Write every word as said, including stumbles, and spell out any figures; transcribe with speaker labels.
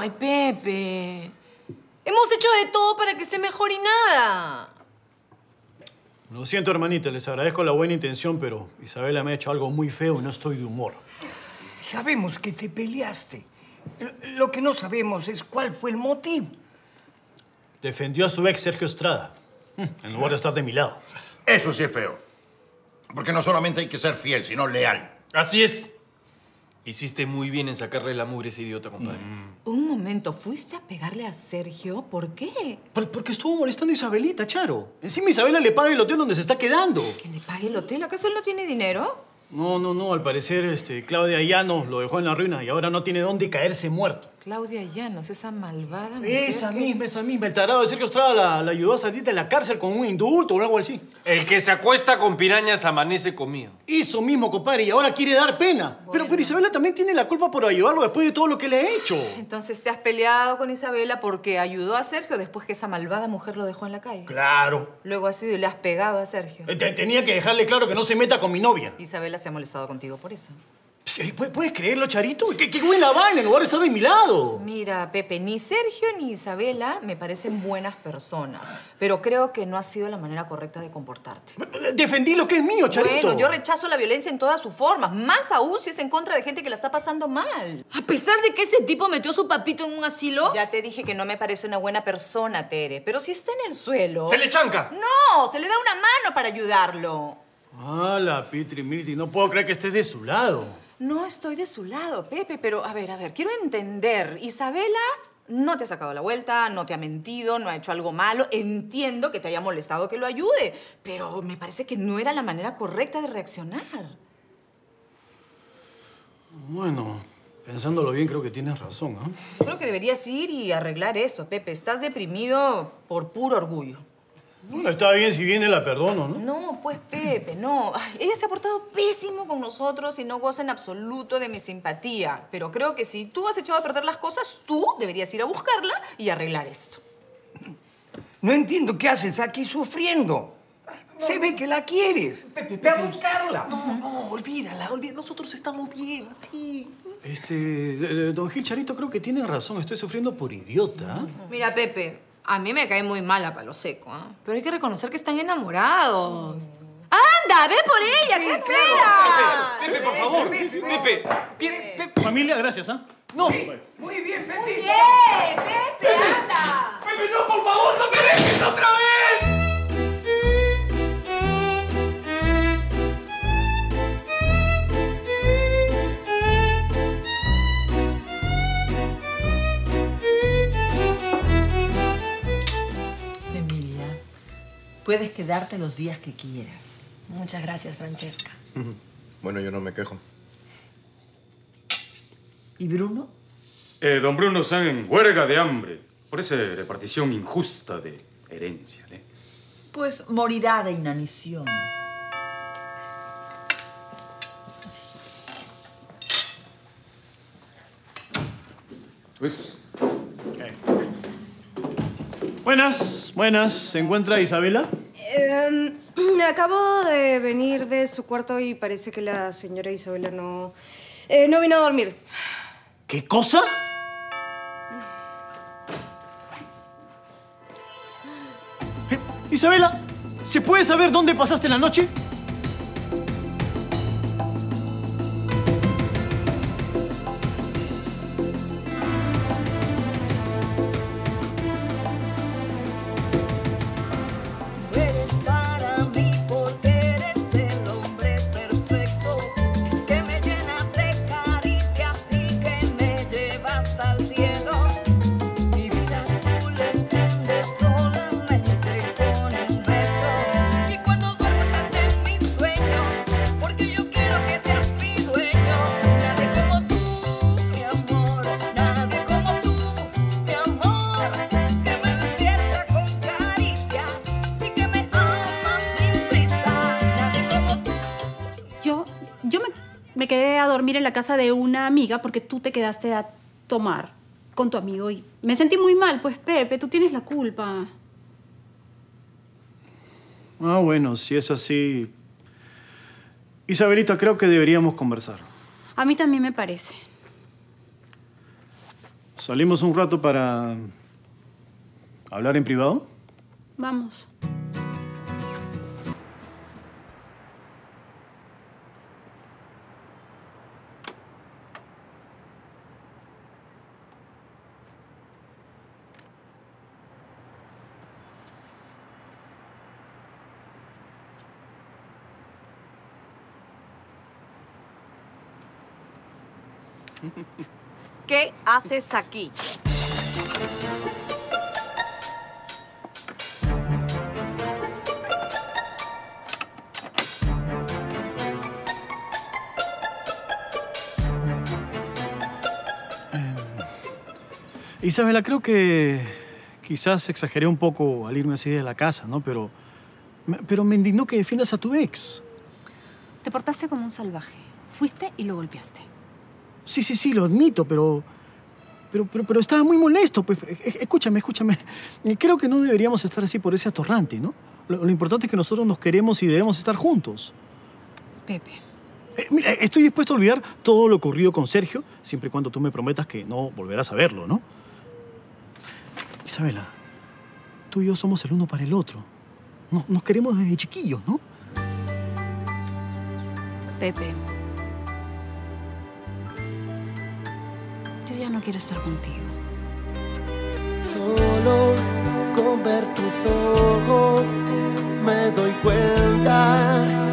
Speaker 1: Ay, Pepe. Hemos hecho de todo para que esté mejor y nada.
Speaker 2: Lo siento, hermanita. Les agradezco la buena intención, pero Isabela me ha hecho algo muy feo y no estoy de humor.
Speaker 3: Sabemos que te peleaste. Lo que no sabemos es cuál fue el motivo.
Speaker 2: Defendió a su ex Sergio Estrada, en lugar de estar de mi lado.
Speaker 4: Eso sí es feo. Porque no solamente hay que ser fiel, sino leal.
Speaker 5: Así es. Hiciste muy bien en sacarle la mugre a ese idiota, compadre.
Speaker 1: Mm. Un momento, ¿fuiste a pegarle a Sergio? ¿Por qué?
Speaker 2: Por, porque estuvo molestando a Isabelita, Charo. Encima Isabela le paga el hotel donde se está quedando.
Speaker 1: ¿Que le pague el hotel? ¿Acaso él no tiene dinero?
Speaker 2: No, no, no. Al parecer, este, Claudia Llanos lo dejó en la ruina y ahora no tiene dónde caerse muerto.
Speaker 1: Claudia Llanos, esa malvada mujer.
Speaker 2: Esa
Speaker 1: que...
Speaker 2: misma, esa misma. El tarado de Sergio Estrada la, la ayudó a salir de la cárcel con un indulto o algo así.
Speaker 5: El que se acuesta con pirañas amanece comido.
Speaker 2: Eso mismo, compadre, y ahora quiere dar pena.
Speaker 1: Bueno.
Speaker 2: Pero, pero Isabela también tiene la culpa por ayudarlo después de todo lo que le ha hecho.
Speaker 1: Entonces te has peleado con Isabela porque ayudó a Sergio después que esa malvada mujer lo dejó en la calle.
Speaker 2: Claro.
Speaker 1: Luego has ido y le has pegado a Sergio.
Speaker 2: Te- Tenía que dejarle claro que no se meta con mi novia.
Speaker 1: Isabela se ha molestado contigo por eso.
Speaker 2: Sí, ¿pu- ¿Puedes creerlo, Charito? ¿Qué, qué buena vaina en lugar de estar de mi lado?
Speaker 1: Mira, Pepe, ni Sergio ni Isabela me parecen buenas personas, pero creo que no ha sido la manera correcta de comportarte.
Speaker 2: Defendí lo que es mío, Charito.
Speaker 1: Bueno, yo rechazo la violencia en todas sus formas, más aún si es en contra de gente que la está pasando mal.
Speaker 6: A pesar de que ese tipo metió a su papito en un asilo.
Speaker 1: Ya te dije que no me parece una buena persona, Tere, pero si está en el suelo...
Speaker 5: ¡Se le chanca!
Speaker 1: No, se le da una mano para ayudarlo.
Speaker 2: Ah, la Pitri Mirti, no puedo creer que estés de su lado.
Speaker 1: No estoy de su lado, Pepe, pero a ver, a ver, quiero entender. Isabela no te ha sacado la vuelta, no te ha mentido, no ha hecho algo malo. Entiendo que te haya molestado que lo ayude, pero me parece que no era la manera correcta de reaccionar.
Speaker 2: Bueno, pensándolo bien, creo que tienes razón, ¿ah?
Speaker 1: Creo que deberías ir y arreglar eso, Pepe. Estás deprimido por puro orgullo.
Speaker 2: Bueno, está bien si viene, la perdono, ¿no?
Speaker 1: No, pues, Pepe, no. Ay, ella se ha portado pésimo con nosotros y no goza en absoluto de mi simpatía. Pero creo que si tú has echado a perder las cosas, tú deberías ir a buscarla y arreglar esto.
Speaker 3: No entiendo qué haces aquí sufriendo. Se ve que la quieres.
Speaker 2: Pepe,
Speaker 3: Ve a
Speaker 2: Pepe.
Speaker 3: buscarla.
Speaker 2: No, no, olvídala, olvídala. Nosotros estamos bien, así. Este, eh, don Gil, Charito, creo que tiene razón. Estoy sufriendo por idiota. ¿Ah?
Speaker 6: Mira, Pepe, a mí me cae muy mal a Palo Seco, ¿ah? Pero hay que reconocer que están enamorados. ¡Anda, ve por ella!
Speaker 3: Sí,
Speaker 6: ¿Qué
Speaker 3: claro.
Speaker 6: esperas?
Speaker 5: Pepe, por favor. Pepe. Pepe. Pepe.
Speaker 2: Familia, gracias, ¿ah? No.
Speaker 3: Muy bien, Pepe.
Speaker 6: ¡Bien, Pepe, anda!
Speaker 3: Pepe, no, por favor, no me dejes otra vez.
Speaker 7: Emilia, puedes quedarte los días que quieras.
Speaker 8: Muchas gracias, Francesca.
Speaker 9: Bueno, yo no me quejo.
Speaker 7: ¿Y Bruno?
Speaker 10: Eh, don Bruno está en huelga de hambre por esa repartición injusta de herencia, ¿eh?
Speaker 7: Pues morirá de inanición.
Speaker 10: Pues,
Speaker 2: Buenas, buenas. ¿Se encuentra Isabela?
Speaker 11: Eh, acabo de venir de su cuarto y parece que la señora Isabela no... eh, no vino a dormir.
Speaker 2: ¿Qué cosa? Eh, Isabela, ¿se puede saber dónde pasaste la noche?
Speaker 12: Eres para mí porque eres el hombre perfecto que me llena de caricias y que me lleva hasta el cielo. Mi vida tú le enciendes solamente con un beso y cuando duermo estás en mis sueños porque yo quiero que seas mi dueño. Nadie como tú, mi amor, nadie como tú, mi amor, que me despierta con caricias y que me ama sin prisa. Nadie como tú.
Speaker 13: Yo, yo me, me quedé a dormir en la casa de una amiga porque tú te quedaste a tomar con tu amigo y me sentí muy mal. Pues, Pepe, tú tienes la culpa.
Speaker 2: Ah, bueno, si es así... Isabelita, creo que deberíamos conversar.
Speaker 13: A mí también me parece.
Speaker 2: ¿Salimos un rato para hablar en privado?
Speaker 13: Vamos.
Speaker 12: ¿Qué haces aquí?
Speaker 2: Isabela, creo que quizás exageré un poco al irme así de la casa, ¿no? Pero, pero me indignó que defiendas a tu ex.
Speaker 13: Te portaste como un salvaje. Fuiste y lo golpeaste.
Speaker 2: Sí, sí, sí, lo admito, pero... Pero, pero, pero estaba muy molesto. Pues, escúchame, escúchame. Creo que no deberíamos estar así por ese atorrante, ¿no? Lo, lo importante es que nosotros nos queremos y debemos estar juntos.
Speaker 13: Pepe.
Speaker 2: Eh, mira, estoy dispuesto a olvidar todo lo ocurrido con Sergio, siempre y cuando tú me prometas que no volverás a verlo, ¿no? Isabela, tú y yo somos el uno para el otro. Nos, nos queremos desde chiquillos, ¿no?
Speaker 13: Pepe. Yo ya no quiero estar contigo.
Speaker 8: Solo con ver tus ojos me doy cuenta